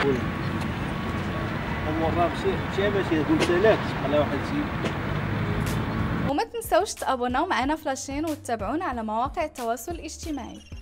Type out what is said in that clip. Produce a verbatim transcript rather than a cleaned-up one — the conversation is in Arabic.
هو راه مشي مشى ماشي قلت لك على واحد الشيء. وما تنسوش تابوناو معنا فلاشين وتتابعونا على مواقع التواصل الاجتماعي.